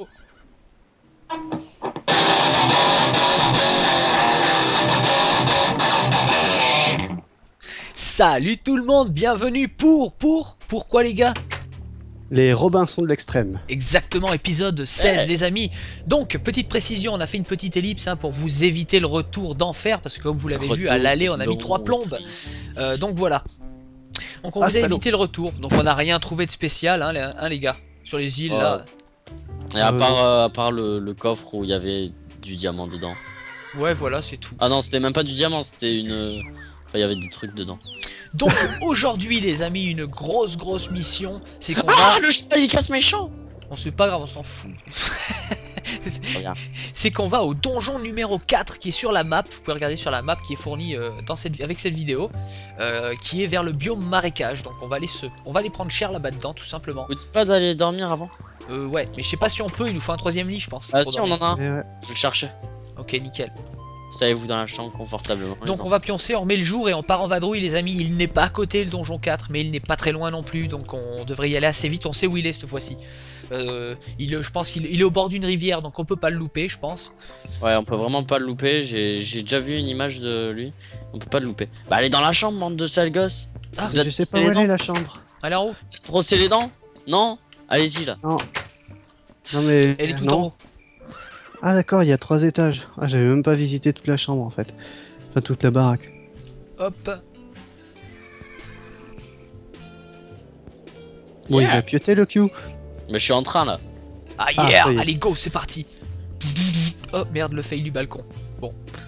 Salut tout le monde, bienvenue pourquoi les gars? Les Robinson de l'extrême. Exactement, épisode 16 les amis. Donc, petite précision, on a fait une petite ellipse pour vous éviter le retour d'enfer, parce que comme vous l'avez vu, à l'aller on a mis 3 plombes. Donc voilà. Donc on vous a évité le retour, donc on n'a rien trouvé de spécial les gars, sur les îles là. Et à part le coffre où il y avait du diamant dedans. Ouais voilà, c'est tout. Ah non, c'était même pas du diamant, c'était une... Enfin, il y avait des trucs dedans. Donc aujourd'hui les amis, une grosse mission, c'est qu'on Ah, va... le cheval il casse mes champs. On c'est pas grave, on s'en fout. C'est qu'on va au donjon numéro 4 qui est sur la map. Vous pouvez regarder sur la map qui est fournie avec cette vidéo, qui est vers le biome marécage. Donc on va aller prendre cher là-bas dedans tout simplement. Vous dites pas d'aller dormir avant? Ouais, mais je sais pas si on peut, il nous faut un 3ème lit je pense. Ah si, on en a un. Ouais. Je vais le chercher. Ok, nickel. Savez-vous dans la chambre confortablement. Donc on va pioncer, on met le jour et on part en vadrouille les amis. Il n'est pas à côté le donjon 4, mais il n'est pas très loin non plus. Donc on devrait y aller assez vite, on sait où il est cette fois-ci. Je pense qu'il est au bord d'une rivière, donc on peut pas le louper je pense. Ouais, on peut vraiment pas le louper, j'ai déjà vu une image de lui. On peut pas le louper. Bah allez dans la chambre, bande de sales gosses. Ah, Je sais pas où elle est la chambre. Allez en haut. Brosser les dents? Non. Allez-y là. Non. Non mais... Elle est tout non. en haut. Ah d'accord, il y a 3 étages. Ah j'avais même pas visité toute la chambre en fait. Enfin toute la baraque. Hop. Bon il va pioter le Q. Mais je suis en train là. Ah Ah, yeah, ça y est. allez go, c'est parti. Oh merde, le fail du balcon. Bon.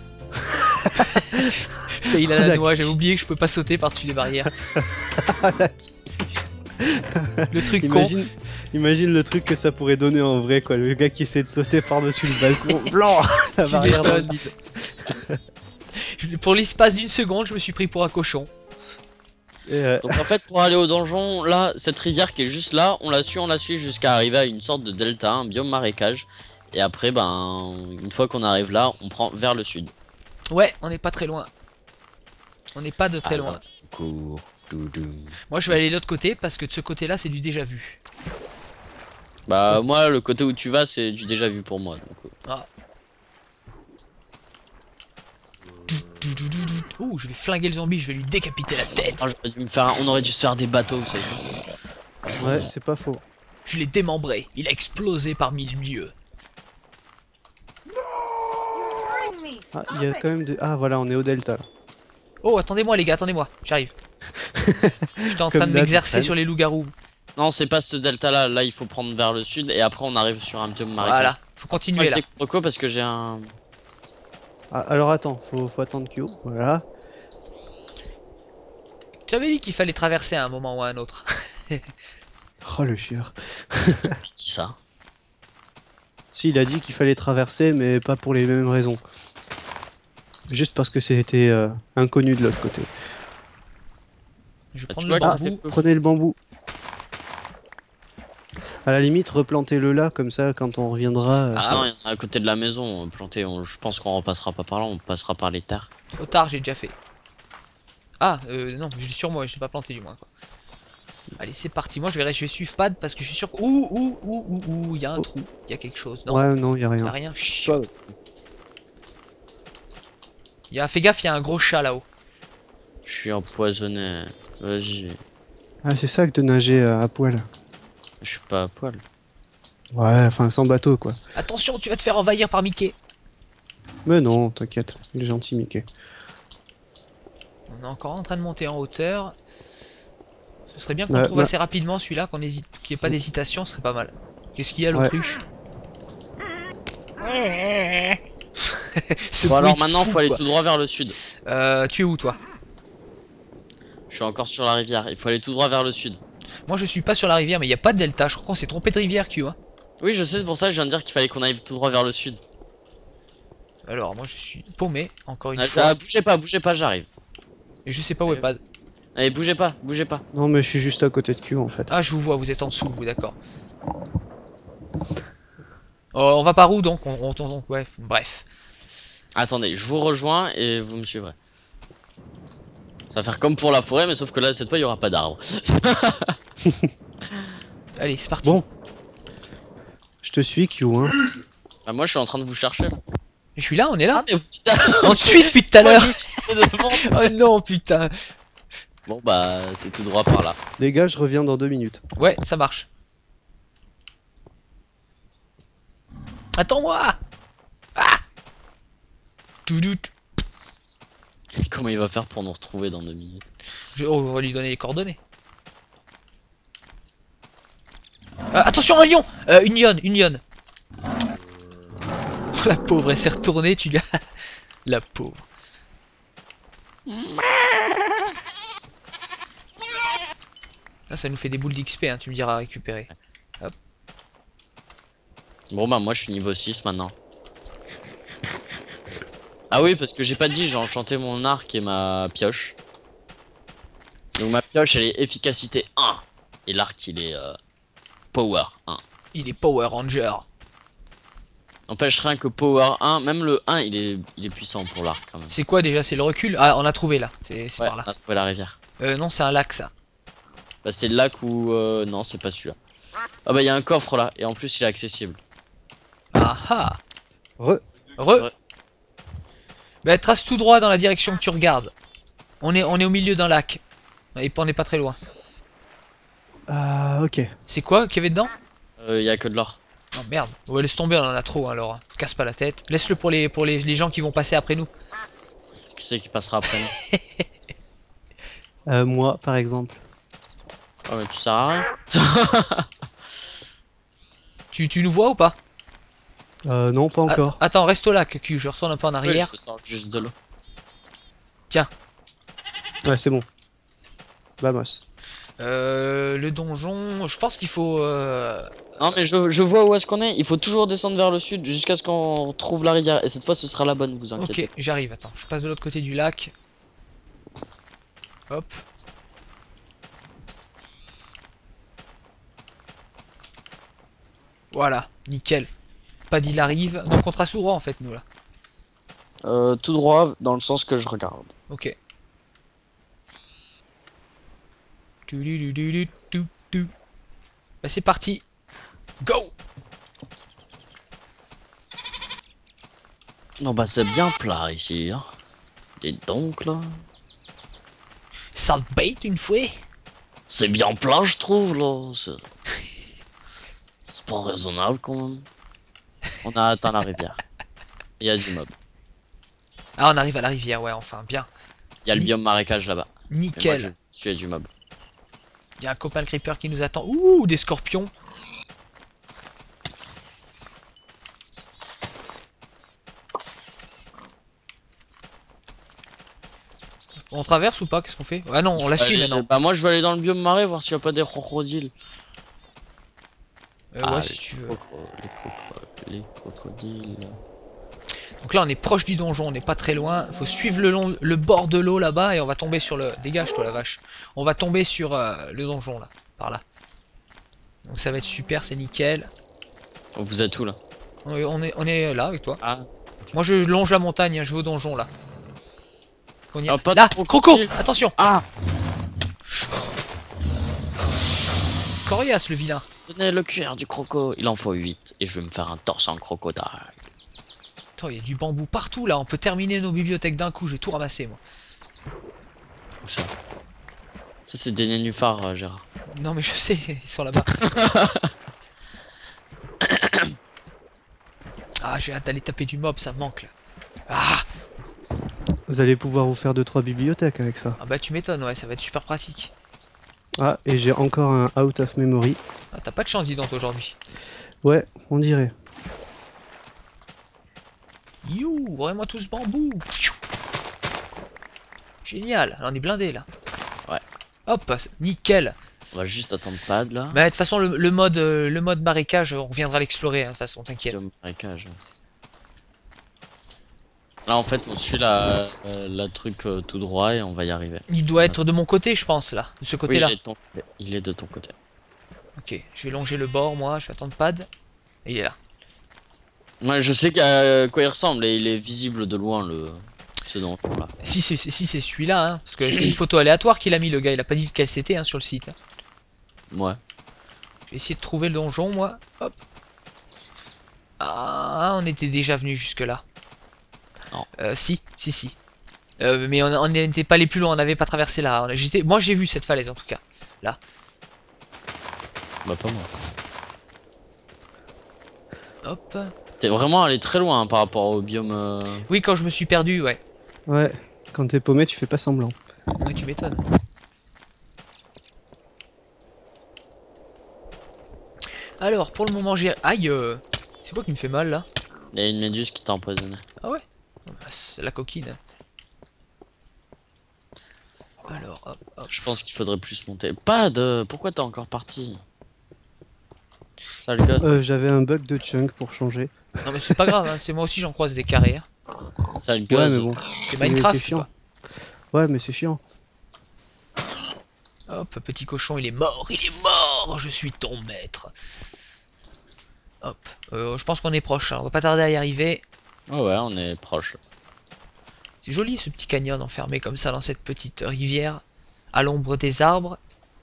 Fail à la noix, j'avais oublié que je peux pas sauter par-dessus les barrières. Le truc con. Imagine le truc que ça pourrait donner en vrai quoi. Le gars qui essaie de sauter par-dessus le balcon. Blanc. La Tu barrière dans le m'étonnes. vide. Pour l'espace d'une seconde, je me suis pris pour un cochon. Et, Donc en fait pour aller au donjon, là, cette rivière qui est juste là, on la suit jusqu'à arriver à une sorte de delta, un biome marécage. Et après ben une fois qu'on arrive là, on prend vers le sud. Ouais, on n'est pas très loin. On n'est pas de très loin. Cours. Moi je vais aller de l'autre côté parce que de ce côté là c'est du déjà vu. Bah moi le côté où tu vas c'est du déjà vu pour moi donc. Ah. Ouh, je vais flinguer le zombie, je vais lui décapiter la tête. Oh, j'aurais dû me faire on aurait dû se faire des bateaux, vous savez. ouais c'est pas faux. Je l'ai démembré, il a explosé par mille lieues. Ah il y a quand même de... Ah voilà on est au delta là. Oh attendez-moi les gars, attendez-moi, j'arrive. J'étais en train Comme de là, m'exercer tu sur les loups-garous. Non c'est pas ce delta là, là il faut prendre vers le sud et après on arrive sur un biome marécage. Voilà, faut Moi continuer je là. découvre quoi parce que j'ai un... Ah, alors attends, faut attendre Q. Voilà. Tu avais dit qu'il fallait traverser à un moment ou à un autre. Oh le chieur. Qui ça? Si il a dit qu'il fallait traverser mais pas pour les mêmes raisons. Juste parce que c'était inconnu de l'autre côté. Je vais Bah, prendre tu le vois, bambou. Prenez le bambou. À la limite, replantez-le là, comme ça, quand on reviendra. Ah non, il y en a à côté de la maison planté, je pense qu'on repassera pas par là, on passera par les terres. Trop tard, j'ai déjà fait. Ah, non, je l'ai sur moi, je l'ai pas planté du moins quoi. Allez, c'est parti. Moi je vais suivre Pad parce que je suis sûr que... Ouh, il y a un trou, il y a quelque chose. Non, Ouais, non, y a y a rien. rien. Chut. Fais gaffe, il y a un gros chat là-haut. Je suis empoisonné, vas-y. Ah, c'est ça que de nager à poil. Je suis pas à poil. Ouais, enfin, sans bateau quoi. Attention, tu vas te faire envahir par Mickey. Mais non, t'inquiète, il est gentil, Mickey. On est encore en train de monter en hauteur. Ce serait bien qu'on Bah, le trouve assez rapidement celui-là, qu'il n'y ait pas d'hésitation, ce serait pas mal. Qu'est-ce qu'il y a l'autruche? Ce Bon bruit alors de maintenant fou, faut aller quoi. tout droit vers le sud. Tu es où toi? Je suis encore sur la rivière, il faut aller tout droit vers le sud. Moi je suis pas sur la rivière mais il n'y a pas de delta, je crois qu'on s'est trompé de rivière Q hein. Oui je sais, c'est pour ça que je viens de dire qu'il fallait qu'on aille tout droit vers le sud. Alors moi je suis paumé, encore une Ah, fois. bougez pas, j'arrive. Et je sais pas où est Pad. Allez bougez pas. Non, mais je suis juste à côté de Q en fait. Ah je vous vois, vous êtes en dessous vous, d'accord. On va par où donc ouais, bref. Attendez, je vous rejoins et vous me suivrez. Ça va faire comme pour la forêt mais sauf que là cette fois il y aura pas d'arbres. Allez c'est parti. Bon. Je te suis, Q, hein. Bah, moi je suis en train de vous chercher. Je suis là, on est là. Mais On te suit depuis tout à Moi, l'heure. je suis devant. Oh non, putain. Bon bah c'est tout droit par là. Les gars, je reviens dans 2 minutes. Ouais, ça marche. Attends-moi. Ah. Toudout. Comment il va faire pour nous retrouver dans 2 minutes? On va lui donner les coordonnées. Attention, un lion. Une lionne, une lionne. La pauvre, elle s'est retournée, tu lui as... La pauvre. Là, ça nous fait des boules d'XP, hein, tu me diras à récupérer. Bon bah moi je suis niveau 6 maintenant. Ah oui parce que j'ai pas dit, j'ai enchanté mon arc et ma pioche. Donc ma pioche elle est efficacité 1. Et l'arc il est power 1. Il est Power Ranger. N'empêche rien que power 1, même le 1 il est puissant pour l'arc quand même. C'est quoi déjà? C'est le recul? Ah, on a trouvé là. C'est Ouais, par là. on a trouvé la rivière. Non, c'est un lac ça. Bah c'est le lac où... non c'est pas celui-là. Ah bah il y a un coffre là et en plus il est accessible. Ah ah. Re. Re. Bah, trace tout droit dans la direction que tu regardes. On est au milieu d'un lac. Et on n'est pas très loin. Ah, ok. C'est quoi qu'il y avait dedans? Il y a que de l'or. Oh merde. Ouais, laisse tomber, on en a trop alors. Casse pas la tête. Laisse-le pour les gens qui vont passer après nous. Qui c'est qui passera après nous? Moi, par exemple. Oh mais tu sers à rien. Tu nous vois ou pas? Non, pas encore. Attends, reste au lac, Q. Je retourne un peu en arrière. Je sors juste de l'eau. Ouais, c'est bon. Vamos. Le donjon, je pense qu'il faut... Non mais je vois où est-ce qu'on est. Il faut toujours descendre vers le sud jusqu'à ce qu'on trouve la rivière. Et cette fois ce sera la bonne, vous inquiétez. Ok, j'arrive, attends. Je passe de l'autre côté du lac. Hop. Voilà, nickel. Pas d'il arrive. Donc on trace tout droit en fait, nous là. Tout droit dans le sens que je regarde. Ok. Bah c'est parti. Go. Non bah c'est bien plat ici. Hein. Et donc là. Ça bait une fois. C'est bien plat je trouve là. C'est pas raisonnable quand même. On a atteint la rivière. Il y a du mob. Ah, on arrive à la rivière, ouais, enfin, bien. Il y a le biome marécage là-bas. Nickel. Moi, je suis du mob. Il y a un copain le creeper qui nous attend. Ouh, des scorpions. On traverse ou pas? Qu'est-ce qu'on fait? Ah non, on la suit maintenant. Bah moi je vais aller dans le biome marais voir s'il n'y a pas des crocodiles. Ouais, si tu veux. Les crocodiles. Donc là, on est proche du donjon, on n'est pas très loin. Faut suivre le bord de l'eau là-bas et on va tomber sur le... Dégage-toi la vache. On va tomber sur le donjon là, par là. Donc ça va être super, c'est nickel. Vous êtes où là? On est là avec toi. Ah. Moi je longe la montagne, hein, je vais au donjon là. On y... Ah, pas là, de croco, crocodile. attention. Ah. Coriace le vilain. Tenez le cuir du croco, il en faut 8 et je vais me faire un torse en crocodile. Attends, il y a du bambou partout là, on peut terminer nos bibliothèques d'un coup, j'ai tout ramassé moi. Où ça? Ça c'est des nénuphars Gérard. Non mais je sais, ils sont là-bas. Ah, j'ai hâte d'aller taper du mob, ça me manque là. Ah, Vous allez pouvoir vous faire 2-3 bibliothèques avec ça. ah bah tu m'étonnes, ouais, ça va être super pratique. Ah, et j'ai encore un out of memory. Ah, t'as pas de chance dis donc aujourd'hui. Ouais, on dirait. You, vraiment tout ce bambou. Génial, là, on est blindé là. Ouais. Hop, nickel. On va juste attendre Pad là. Mais de toute façon, le mode marécage, on reviendra l'explorer, hein, de toute façon, t'inquiète. Biome marécage. Là en fait on suit la truc tout droit et on va y arriver. Il doit être de mon côté, je pense, là, de ce côté-là. Oui, il est de ton côté. Ok, je vais longer le bord, moi, je vais attendre Pad. Et il est là. Moi je sais à quoi il ressemble et il est visible de loin ce donjon là. Si c'est celui-là, hein, parce que c'est une photo aléatoire qu'il a mis, le gars, il a pas dit lequel c'était hein, sur le site. Ouais. Je vais essayer de trouver le donjon, moi. Hop. Ah, on était déjà venu jusque là. Non. Si. Mais on n'était pas les plus loin, on n'avait pas traversé là. Moi j'ai vu cette falaise en tout cas. Là. Bah pas moi. Hop. T'es vraiment allé très loin hein, par rapport au biome. Oui, quand je me suis perdu, ouais. Ouais, quand t'es paumé, tu fais pas semblant. Ouais, tu m'étonnes. Alors, pour le moment, j'ai... Aïe c'est quoi qui me fait mal, là? Il y a une méduse qui t'a empoisonné. Ah ouais? C'est la coquine. Alors, hop. Je pense qu'il faudrait plus monter. Pad, pourquoi t'es encore parti? Sale gosse. J'avais un bug de chunk pour changer. Non mais c'est pas grave, hein. C'est moi aussi j'en croise des carrés. Hein. Sale Ouais, gosse. mais bon. C'est Mais Minecraft, c'est chiant. quoi. Ouais, mais c'est chiant. Hop, petit cochon, il est mort, je suis ton maître. Hop, je pense qu'on est proche, hein. On va pas tarder à y arriver. Oh ouais, on est proche. C'est joli ce petit canyon enfermé comme ça dans cette petite rivière, à l'ombre des arbres.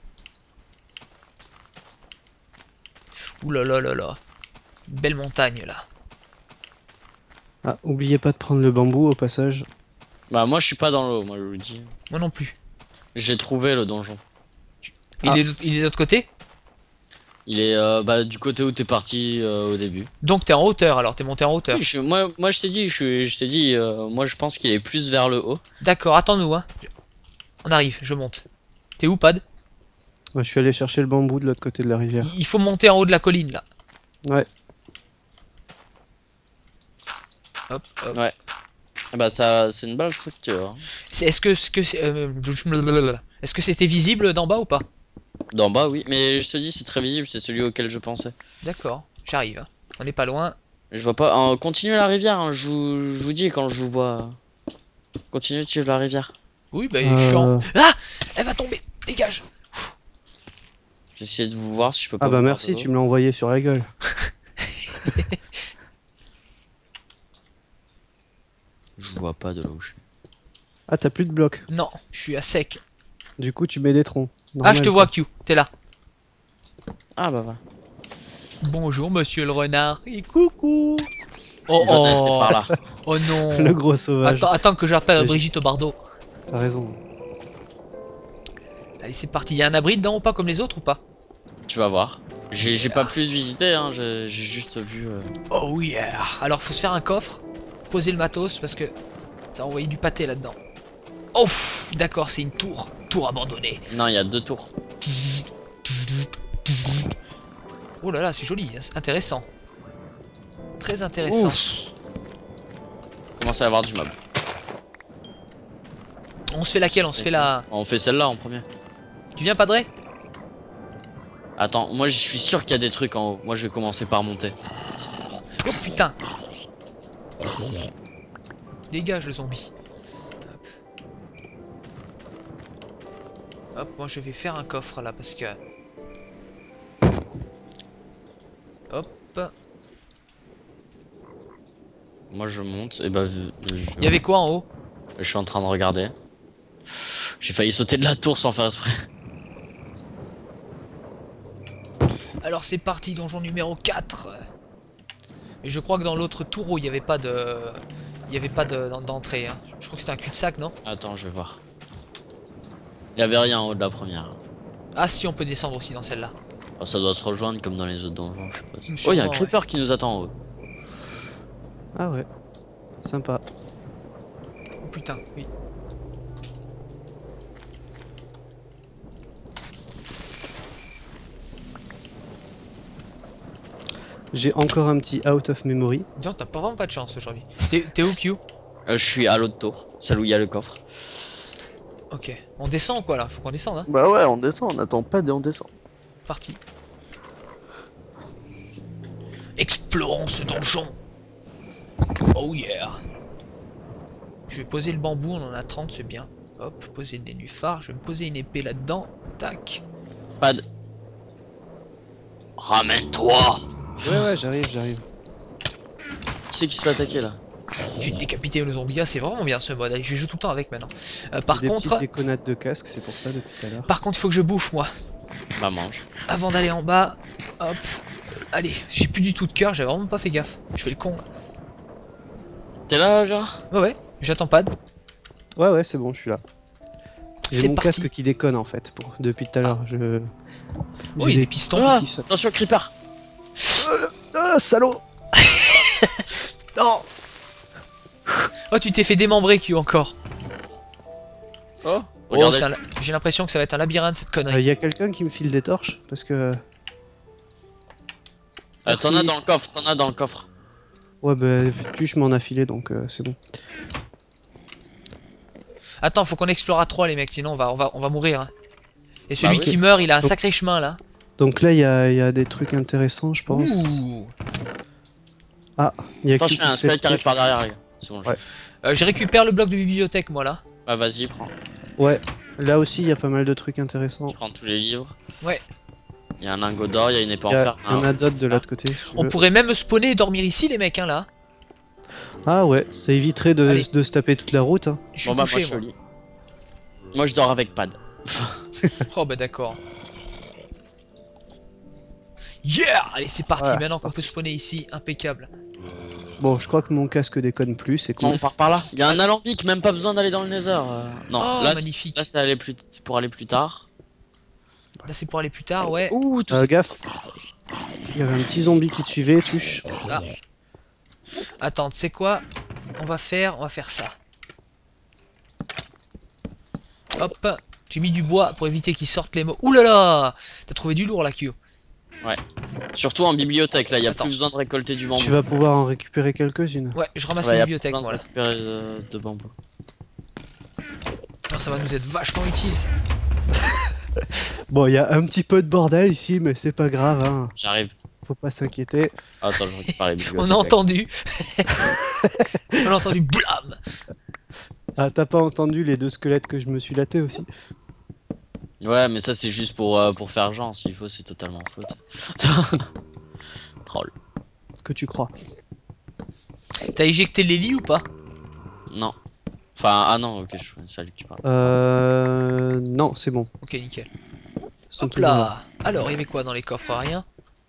Ouh là là là là, une belle montagne là. Ah, oubliez pas de prendre le bambou au passage. Bah moi je suis pas dans l'eau, moi je vous le dis. Moi non plus. J'ai trouvé le donjon. Il est de l'autre côté? Il est bah, du côté où t'es parti au début. Donc t'es en hauteur alors, t'es monté en hauteur. Oui, moi je t'ai dit, moi je pense qu'il est plus vers le haut. D'accord, attends-nous hein. On arrive, je monte. T'es où, Pad? Ouais, je suis allé chercher le bambou de l'autre côté de la rivière. Il faut monter en haut de la colline là. Ouais. Hop, hop. Ouais. Bah ça, c'est une belle structure. Hein. Est-ce que est-ce que c'était visible d'en bas ou pas? D'en bas oui, mais je te dis c'est très visible, c'est celui auquel je pensais. D'accord, j'arrive. Hein. On n'est pas loin. Je vois pas. Continuez la rivière, hein, je vous dis quand je vous vois. Continuez de suivre la rivière. Oui, bah je suis en... Ah, elle va tomber. Dégage. J'essaie de vous voir si je peux pas. Ah bah vous voir merci, de l'eau. tu me l'as envoyé sur la gueule. Je vois pas de là où je suis. Ah, t'as plus de blocs. Non, je suis à sec. Du coup, tu mets des troncs. Ah, Normal, je te vois, Q. T'es là. Ah bah voilà. Bonjour, monsieur le renard. Et coucou. Oh C'est oh. par là. Oh non. Le gros sauvage. Attends que j'appelle Oui. Brigitte Bardot. T'as raison. Allez, c'est parti. Il y a un abri dedans ou pas comme les autres ou pas? Tu vas voir. J'ai pas plus visité, hein, j'ai juste vu. Oh yeah. Alors, faut se faire un coffre. Poser le matos parce que ça a envoyé du pâté là-dedans. Oh, d'accord, c'est une tour. Tour abandonnée. Non, il y a 2 tours. Oh là là, c'est joli, c'est intéressant. Très intéressant. Ouf. Commence à y avoir du mob. On se fait laquelle? On se fait la... On fait celle-là en premier. Tu viens, Padré? Attends, moi je suis sûr qu'il y a des trucs en haut. Moi je vais commencer par monter. Oh putain. Dégage le zombie. Hop, moi je vais faire un coffre là parce que... Hop. Moi je monte et bah Il y avait quoi en haut? je suis en train de regarder. J'ai failli sauter de la tour sans faire exprès. Alors c'est parti, donjon numéro 4. Et je crois que dans l'autre tour il n'y avait pas de... Il n'y avait pas d'entrée. Hein. Je crois que c'était un cul-de-sac, non? Attends, je vais voir. Il y avait rien en haut de la première. Ah si, on peut descendre aussi dans celle-là. Oh, ça doit se rejoindre comme dans les autres donjons, je suppose. Sûrement, Oh, il y a un ouais. creeper qui nous attend en haut. Ah ouais. Sympa. Oh putain, oui. J'ai encore un petit out of memory. Dis, t'as pas vraiment pas de chance aujourd'hui. T'es où, Q? Je suis à l'autre tour, celle où il y a le coffre. Ok. On descend ou quoi là? Faut qu'on descende, hein? Bah ouais, on descend, on attend pas on descend. Parti. Explorons ce donjon. Oh yeah. Je vais poser le bambou, on en a 30, c'est bien. Hop, poser le nénuphar. Je vais me poser une épée là-dedans. Tac. Pas de... Ramène-toi! Ouais, j'arrive. Qui c'est qui se fait attaquer là? J'ai décapité le zombie. Ah, c'est vraiment bien ce mode. Allez, je vais jouer tout le temps avec maintenant. Par Des contre... petites déconnades de casque, c'est pour ça depuis tout à l'heure. Par contre, il faut que je bouffe, moi. Bah mange. Avant d'aller en bas. Hop. Allez, j'ai plus du tout de cœur, j'avais vraiment pas fait gaffe. Je fais le con là. T'es là, genre? Ouais, j'attends pas. Ouais, c'est bon, je suis là. J'ai C'est mon parti. casque qui déconne en fait, depuis tout à l'heure. Oh, J'ai il y a des pistons. Ah, qui sautent. attention, creeper! Ah, salaud. Non. Oh, tu t'es fait démembrer, Q, encore. Oh, Oh, regardez. j'ai l'impression que ça va être un labyrinthe cette connerie. Y a quelqu'un qui me file des torches parce que. T'en as dans le coffre, t'en as dans le coffre. Ouais, bah, je m'en a filé donc c'est bon. Attends, faut qu'on explore à 3 les mecs, sinon on va mourir. Hein. Et celui oui. qui meurt, il a un Donc- sacré chemin là. Donc là, y a des trucs intéressants, je pense. Ouh. Y a Attention, qui il y a un se fait squelette qui arrive par derrière, les gars. C'est bon, Ouais. Je récupère le bloc de bibliothèque moi là. Bah, vas-y, prends. Ouais, là aussi, y a pas mal de trucs intéressants. Je prends tous les livres. Ouais. Il y a un lingot d'or, il y a une épée en Y fer. en a d'autres de l'autre côté. si tu On veux. pourrait même spawner et dormir ici les mecs hein là. Ah ouais, ça éviterait Allez. de se taper toute la route. Hein. Je suis Bon, bah, moi, couché je suis au moi. lit. Moi, je dors avec pad. Oh bah d'accord. Yeah. Allez c'est parti, Voilà, maintenant c'est qu'on peut parti. spawner ici, impeccable. Bon, je crois que mon casque déconne plus, c'est Non, cool. on part par là. Il y a un alambic, même pas besoin d'aller dans le nether. Non, Oh, là, magnifique. là c'est pour aller plus tard. Là c'est pour aller plus tard, ouais. Ouh, tout ça. Gaffe. Il y avait un petit zombie qui te suivait, tuche. Attends, tu sais quoi? On va faire ça. Hop, j'ai mis du bois pour éviter qu'ils sortent les mots. Ouh là là! T'as trouvé du lourd là, Kyo. Surtout en bibliothèque, là, il y a Attends. plus besoin de récolter du bambou. Tu vas pouvoir en récupérer quelques-unes. Ouais, je ramasse Ouais, y la a bibliothèque plus moi besoin là. de récupérer de bambou. Ah, ça va nous être vachement utile ça. Bon, il y a un petit peu de bordel ici, mais c'est pas grave, hein. J'arrive. Faut pas s'inquiéter. Attends, je récupère les bibliothèques. On a entendu. On a entendu blam. Ah, t'as pas entendu les deux squelettes que je me suis laté aussi? Ouais, mais ça, c'est juste pour faire genre. S'il faut, c'est totalement faute. Troll. Que tu crois? T'as éjecté les lits ou pas? Non. Enfin, ah non, ok, c'est à lui que tu parles. Non, c'est bon. Ok, nickel. Ils sont Hop toujours là. là. Alors, il y avait quoi dans les coffres? Rien.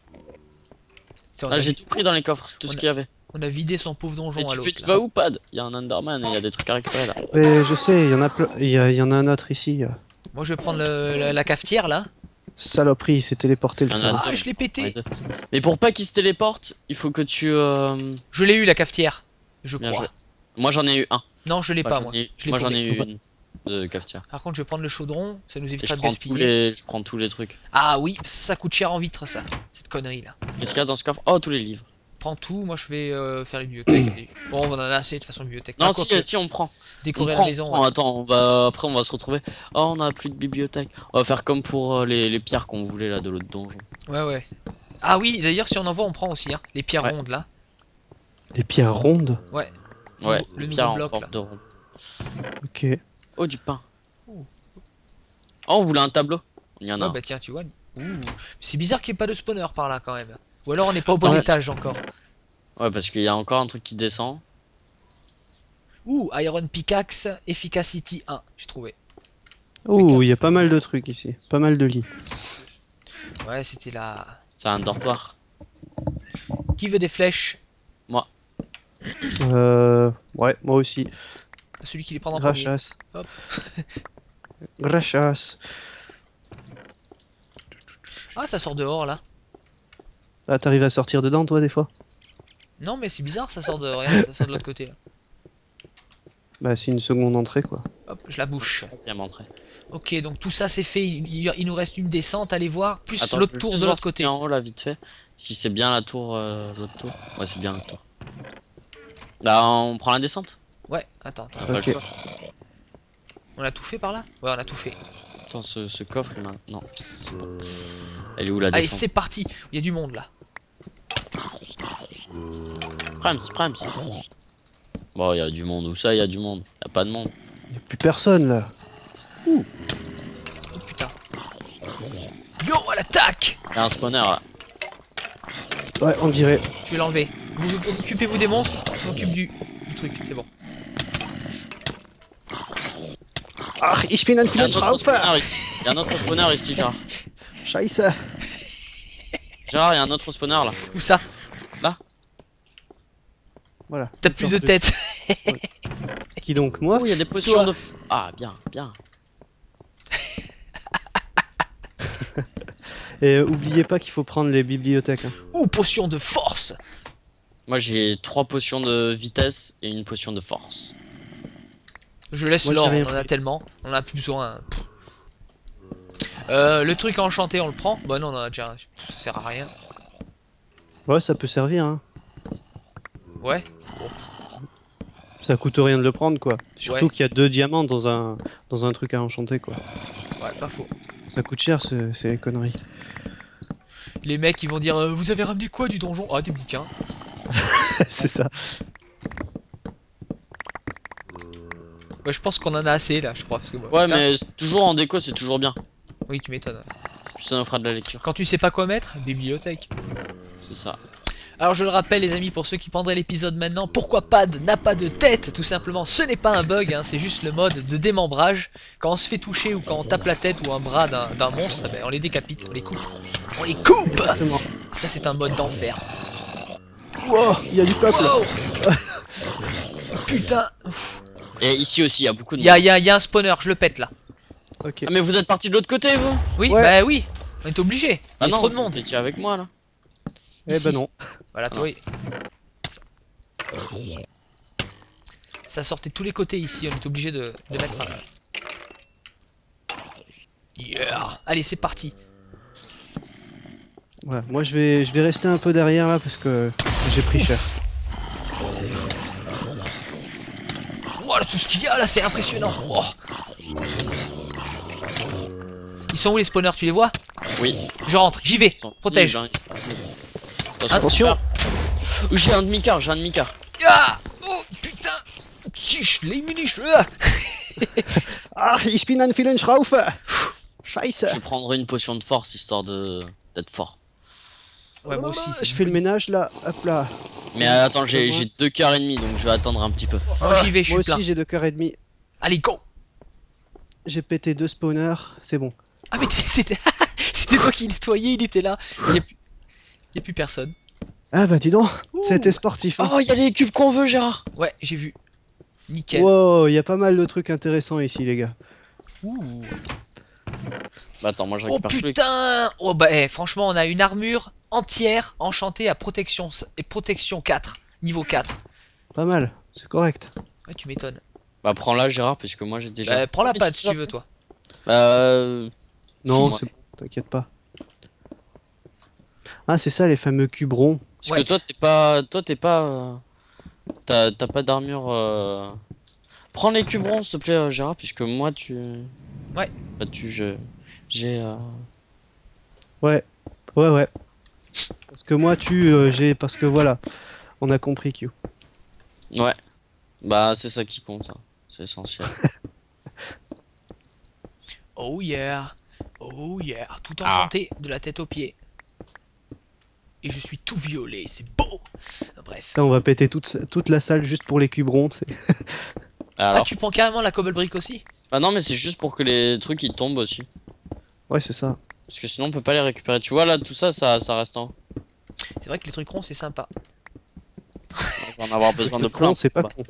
Tiens, Ah, j'ai tout pris dans les coffres, tout ce qu'il y avait. on a vidé son pauvre donjon Et à l'autre. tu là. vas où, Pad? Il y a un Enderman et il y a des trucs à récupérer là. Mais je sais, il y en a plein. Il y en a un autre ici. Moi, je vais prendre la cafetière là. Saloperie, il s'est téléporté le Il y en a truc. Ah, deux. je l'ai pété. Mais pour pas qu'il se téléporte, il faut que tu. Je l'ai eu la cafetière. Je Bien crois. joué. Moi j'en ai eu un. Non, je l'ai pas moi. Je l'ai Moi j'en paumé. ai eu une de cafetière. Par contre, je vais prendre le chaudron. Ça nous Et évitera je de prends, gaspiller. je prends tous les trucs. Ah oui, ça coûte cher en vitre ça. Cette connerie là. Qu'est-ce qu'il y a dans ce coffre? Oh, tous les livres. Prends tout. Moi, je vais faire les bibliothèques. Bon, on en a assez de toute façon bibliothèque. Non, Pas si, quoi que si, on prend. On décorer prend, la maison. on prend. ouais. Attends, après on va se retrouver. Oh, on a plus de bibliothèque. On va faire comme pour les pierres qu'on voulait là de l'autre donjon. Ouais. Ah oui, d'ailleurs, si on en voit, on prend aussi. Hein. Les pierres Ouais. rondes là. Les pierres rondes. Ouais, Le pierres nouveau en bloc forme là. de rond. Ok. Oh, du pain. Ouh. Oh, on voulait un tableau. Il y en a Ah un. bah tiens, tu vois. Ouh. C'est bizarre qu'il n'y ait pas de spawner par là quand même. Ou alors on n'est pas au bon Ouais. étage encore. Ouais, parce qu'il y a encore un truc qui descend. Ouh, Iron Pickaxe, Efficacity 1, j'ai trouvé. Oh, il y a pas mal de trucs ici. Pas mal de lits. Ouais, c'était là. C'est un dortoir. Qui veut des flèches? Ouais, moi aussi. Celui qui les prend en premier. Gracias. Hop. Gracias. Ah, ça sort dehors là. Ah, t'arrives à sortir dedans, toi, des fois? Non, mais c'est bizarre, ça sort de rien, ça sort de l'autre côté. Là. Bah, c'est une seconde entrée, quoi. Hop, je la bouche. Bien montré. Ok, donc tout ça c'est fait. Il nous reste une descente, allez voir. Plus Attends, l'autre je veux tour juste de voir l'autre ce qu'il y côté. a en haut là, vite fait. Si c'est bien la tour, l'autre tour. Ouais, c'est bien l'autre tour. Bah, on prend la descente. Ouais, attends. On a pas le Ok. choix. On a tout fait par là? Ouais, on a tout fait. Attends, ce coffre, il m'a. Non. Elle est où la Allez, descente? c'est parti. Il y a du monde là. Primes. Bon, il y a du monde. Où ça, il y a du monde? Y a pas de monde. Y a plus personne, là. Oh putain. Yo, à l'attaque! Il y a un spawner là. Ouais, on dirait. Je vais l'enlever. Vous occupez-vous des monstres, je m'occupe du truc, c'est bon. Ah, ich bin ein Il y a un autre Filanthrope. spawner ici. Il y a un autre spawner ici, genre. Scheiße. Gérard, il y a un autre spawner là. Où ça? Voilà. T'as plus de tête. Qui donc, moi? Oh, il y a des potions de. Ah, bien, bien. Et oubliez pas qu'il faut prendre les bibliothèques. Hein. Ouh, potion de force. Moi j'ai 3 potions de vitesse et une potion de force. Je laisse Moi, l'or, j'ai rien on en a pris. tellement. On en a plus besoin. Le truc enchanté, on le prend? Bah non, on en a déjà un. Ça sert à rien. Ouais, ça peut servir. Hein. Ouais. Ça coûte rien de le prendre, quoi. Surtout Ouais. qu'il y a 2 diamants dans un truc à enchanter, quoi. Ouais, pas faux. Ça coûte cher, ces conneries. Les mecs, ils vont dire vous avez ramené quoi du donjon? Ah, des bouquins. C'est ça. Ouais, je pense qu'on en a assez là, je crois. Parce que, Ouais, putain. mais toujours en déco, c'est toujours bien. Oui, tu m'étonnes. Ouais. Puis ça nous fera de la lecture. Quand tu sais pas quoi mettre, bibliothèque. C'est ça. Alors je le rappelle les amis, pour ceux qui prendraient l'épisode maintenant, pourquoi Pad n'a pas de tête? Tout simplement, ce n'est pas un bug, hein, c'est juste le mode de démembrage. Quand on se fait toucher ou quand on tape la tête ou un bras d'un monstre, eh ben, on les décapite, on les coupe. On les coupe! Exactement. Ça c'est un mode d'enfer. Wow, il y a du peuple. Wow. Putain! Ouf. Et ici aussi, il y a beaucoup de. Y a un spawner, je le pète là. Ok. Ah, mais vous êtes parti de l'autre côté, vous? Oui, Ouais. bah oui, on est obligé. Ah Il y a non, trop de monde. vous étiez avec moi là. Eh ici. ben non. Voilà, toi, oui. Ça sortait de tous les côtés ici, on est obligé de mettre un... Yeah. Allez, c'est parti. Voilà. Moi, je vais rester un peu derrière là parce que j'ai pris cher. Voilà tout ce qu'il y a là, c'est impressionnant. Oh. Ils sont où les spawners, tu les vois? Oui. Je rentre, j'y vais. Protège. Attention. J'ai un demi-quart, j'ai un demi-quart. Ah. Oh putain. Tch, les muniches. Ah, ich bin ein vielen Schraufe. Scheiße. Je vais prendre une potion de force histoire d'être fort. Ouais, moi aussi. c'est Je fais le une bonne- ménage là. Hop là. Mais attends, j'ai 2 quart et demi donc je vais attendre un petit peu. Moi j'y vais, je Moi suis plein. aussi, j'ai 2 cœurs et demi. Allez, go. J'ai pété 2 spawners. C'est bon. Ah mais c'était toi qui nettoyais, il était là. Il y a plus personne. Ah bah dis donc. Ouh. C'était sportif. Hein. Oh, il y a les cubes qu'on veut, Gérard. Ouais, j'ai vu. Nickel. Wow, il y a pas mal de trucs intéressants ici, les gars. Ouh. Bah attends, moi je Oh récupère tous les putain. Oh bah franchement on a une armure entière enchantée à protection et protection 4, niveau 4. Pas mal. C'est correct. Ouais, tu m'étonnes. Bah prends-la, Gérard, puisque moi j'ai déjà. Bah, prends la Mais pâte tu si sais tu veux toi. Euh. Non, moi. c'est bon. T'inquiète pas. Ah, c'est ça, les fameux cubes ronds. Parce Ouais. que toi t'es pas. T'as pas d'armure. Prends les cubes ronds, s'il te plaît, Gérard, puisque moi tu. Ouais. Bah j'ai. Ouais. Ouais. Parce que moi, j'ai... Parce que voilà. On a compris, Q. Ouais. Bah c'est ça qui compte. Hein. C'est essentiel. Oh yeah. Oh yeah. Tout enchanté de la tête aux pieds. Et je suis tout violet, c'est beau. Bref. Là, on va péter toute la salle juste pour les cubes ronds. Alors. Ah tu prends carrément la cobble brick aussi? Bah non, mais c'est juste pour que les trucs ils tombent aussi. Ouais, c'est ça. Parce que sinon on peut pas les récupérer. Tu vois là, tout ça, ça reste en haut. C'est vrai que les trucs ronds c'est sympa. On va en avoir besoin de Le plein. con, c'est pas Bah. con.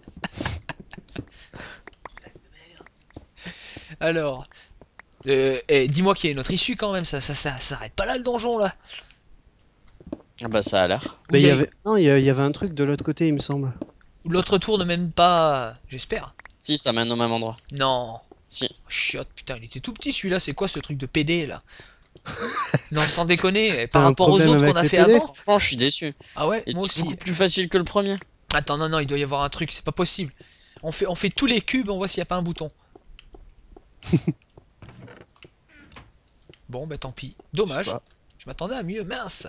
Alors. Dis-moi qu'il y a une autre issue quand même, ça s'arrête pas là le donjon là. Ah bah ça a l'air. Mais Ou il y a- avait... Non, il y avait un truc de l'autre côté, il me semble. ou l'autre tour ne mène pas. J'espère. Si, ça mène au même endroit. Non. Si. Oh, chiotte, putain, il était tout petit celui-là, c'est quoi ce truc de PD là? Non, sans déconner, par un rapport aux problème autres avec qu'on a les fait PD? avant. Franchement, je suis déçu. Ah ouais, Et moi c'est aussi. beaucoup plus facile que le premier. Attends, non, il doit y avoir un truc, c'est pas possible. On fait tous les cubes, on voit s'il y a pas un bouton. Bon, bah tant pis. Dommage. Je sais pas. Je m'attendais à mieux, mince.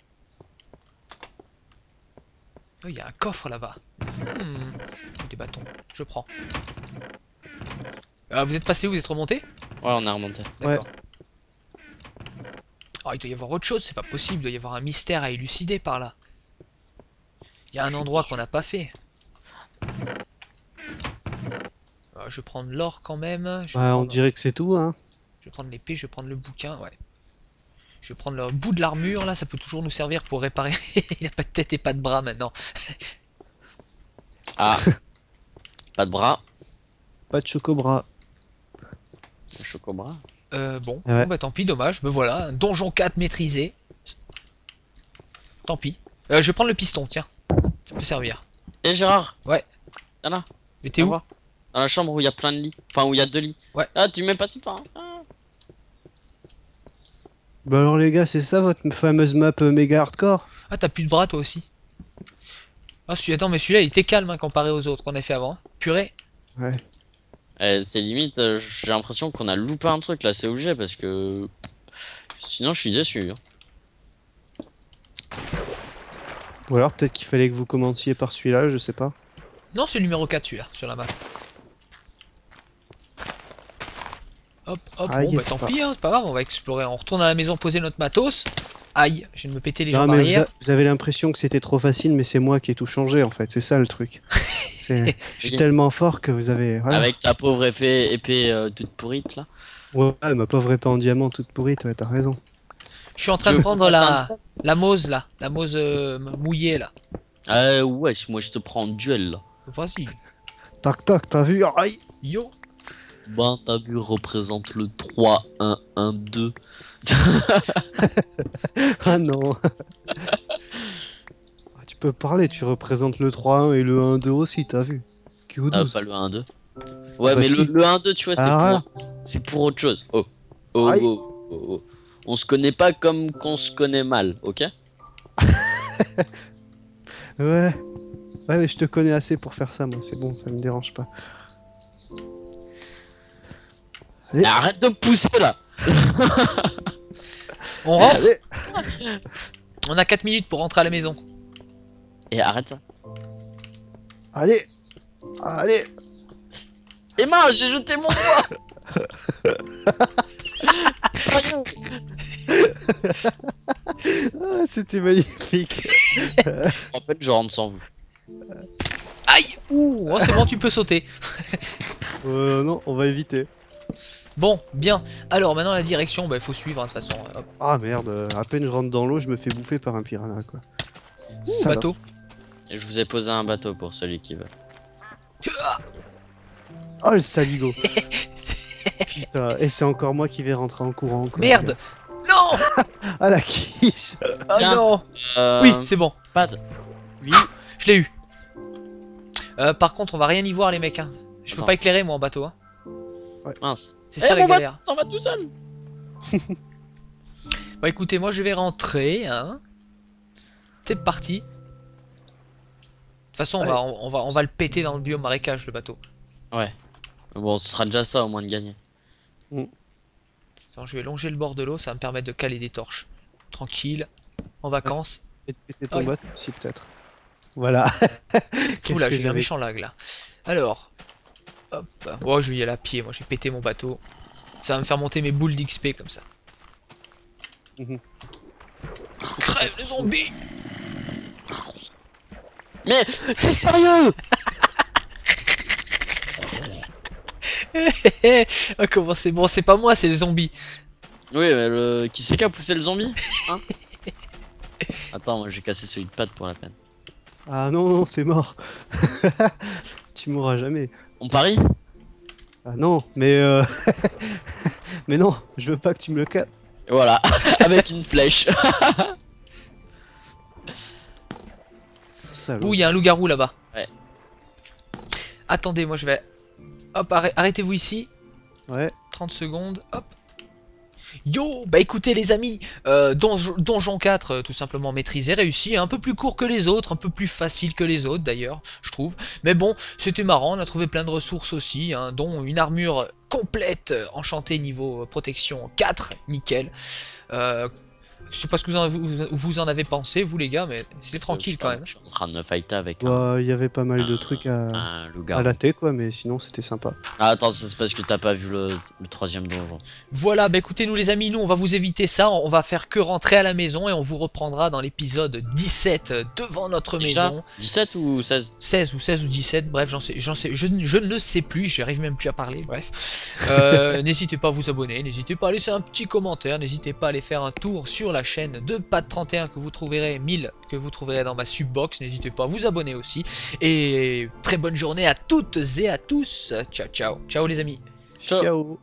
Oh, il y a un coffre là-bas. Des bâtons, je prends. Vous êtes passé où? Vous êtes remonté? Ouais, on a remonté. D'accord. Oh, il doit y avoir autre chose, c'est pas possible, il doit y avoir un mystère à élucider par là. Il y a un endroit qu'on n'a pas fait. Je vais prendre l'or quand même. Je vais Ouais, on prendre- dirait que c'est tout, hein. je vais prendre l'épée, je vais prendre le bouquin, ouais. Je vais prendre le bout de l'armure, là, ça peut toujours nous servir pour réparer. Il a pas de tête et pas de bras maintenant. Ah. Pas de bras. Pas de chocobras. Un chocobras. Bon, Ouais. bon, bah tant pis, dommage. Mais voilà, un donjon 4 maîtrisé. Tant pis. Je vais prendre le piston, tiens. Ça peut servir. Et Gérard. Ouais. Y'en a. Mais t'es où? Dans la chambre où il y a plein de lits. Enfin, où il y a 2 lits. Ouais. Ah, tu mets pas ça, toi. Ah. Bah alors les gars, c'est ça votre fameuse map méga hardcore? Ah, t'as plus de bras toi aussi. Ah, attends, mais celui-là il était calme hein, comparé aux autres qu'on a fait avant. Purée. Ouais. C'est limite, j'ai l'impression qu'on a loupé un truc là, c'est obligé parce que. Sinon, je suis déçu. Hein. Ou alors peut-être qu'il fallait que vous commenciez par celui-là, je sais pas. Non, c'est le numéro 4 celui-là, sur la map. Hop, hop, Aïe, bon bah c'est tant pas- pis, hein, c'est pas grave, on va explorer. On retourne à la maison poser notre matos. Aïe, je viens de me péter les Non jambes mais arrière. vous avez l'impression que c'était trop facile, mais c'est moi qui ai tout changé en fait, c'est ça le truc. Je suis Oui. tellement fort que vous avez... Voilà. Avec ta pauvre épée toute pourrite là. Ouais, ma pauvre épée en diamant toute pourrite, ouais, t'as raison. Je suis en train de Tu veux prendre qu'on fasse un la Mose là, la Mose mouillée là. Ouais, moi je te prends en duel là. Vas-y, Tac tac, t'as vu? Aïe! yo. Ben, t'as vu, représente le 3-1-1-2. Ah non! Ah, tu peux parler, tu représentes le 3-1 et le 1-2 aussi, t'as vu? Qui ou Ah, 12. pas le 1-2. Ouais, bah mais si. le 1-2, tu vois, Ah. c'est pour autre chose. Oh. Oh, Aïe. oh, oh, oh. On se connaît pas comme qu'on se connaît mal, ok? Ouais. Ouais, mais je te connais assez pour faire ça, moi, c'est bon, ça me dérange pas. Mais arrête de me pousser là! On rentre. Allez. On a 4 minutes pour rentrer à la maison. Et arrête ça. Allez! Allez! Emma, j'ai jeté mon poids! Ah, c'était magnifique! En fait, je rentre sans vous. Aïe. Ouh, oh, c'est bon, tu peux sauter. Non, on va éviter. Bon, bien. Alors maintenant la direction, bah il faut suivre hein, de toute façon. Hop. Ah merde, à peine je rentre dans l'eau, je me fais bouffer par un piranha, quoi. Ouh, Salope. bateau. Et je vous ai posé un bateau pour celui qui veut. Oh le saligo! Putain, et c'est encore moi qui vais rentrer en courant, quoi. Merde. Non. Ah la quiche! Ah Tiens. non. Oui, c'est bon. Pad. Oui. Je l'ai eu. Par contre, on va rien y voir les mecs. Hein. Je peux Attends. pas éclairer moi en bateau. Hein. Mince. C'est ça la mon galère. bateau s'en va tout seul! Bon écoutez, moi je vais rentrer. Hein. C'est parti. De toute façon, on va le péter dans le biome marécage le bateau. Ouais. Bon, ce sera déjà ça au moins de gagner. Attends, je vais longer le bord de l'eau, ça va me permettre de caler des torches. Tranquille, en vacances. Et péter ton Aïe. bateau aussi, peut-être. Voilà. Qu'est-ce Oula, que j'ai eu un j'avais- méchant lag là. Alors, hop. Oh, je vais y aller à pied, moi j'ai pété mon bateau. Ça va me faire monter mes boules d'XP comme ça. Mhm. Crève les zombies. Mais t'es sérieux? Ah, comment c'est bon, c'est pas moi, c'est les zombies. Oui, mais qui c'est qui a poussé le zombie? Hein? Attends, moi j'ai cassé celui de Pat pour la peine. Ah non, non, c'est mort. Tu mourras jamais. On parie? Ah non, mais mais non, je veux pas que tu me le casses. Et voilà, avec une flèche. Salaud. Ouh, il y a un loup-garou là-bas. Ouais. Attendez, moi je vais... Hop, arrêtez-vous ici. Ouais. 30 secondes, hop. Yo, bah écoutez les amis, Donjon 4, tout simplement maîtrisé, réussi, un peu plus court que les autres, un peu plus facile que les autres d'ailleurs, je trouve. Mais bon, c'était marrant, on a trouvé plein de ressources aussi, hein, dont une armure complète, enchantée niveau protection 4, nickel. Je sais pas ce que vous en avez pensé, vous les gars, mais c'était tranquille quand même. Je suis en train de me fighter avec Bah, il y avait pas mal de trucs un à loup-garou. latter quoi, mais sinon c'était sympa. Ah, attends, c'est parce que t'as pas vu le troisième donjon. Voilà, bah écoutez nous les amis, nous on va vous éviter ça, on va faire que rentrer à la maison et on vous reprendra dans l'épisode 17 devant notre Déjà, maison. 17 ou 16? 16 ou 17, bref, je ne le sais plus, j'arrive même plus à parler, bref. N'hésitez pas à vous abonner, n'hésitez pas à laisser un petit commentaire, n'hésitez pas à aller faire un tour sur la chaîne de Pat31 que vous trouverez, 1000 que vous trouverez dans ma subbox, n'hésitez pas à vous abonner aussi. Et très bonne journée à toutes et à tous, ciao ciao, ciao les amis. Ciao. Ciao.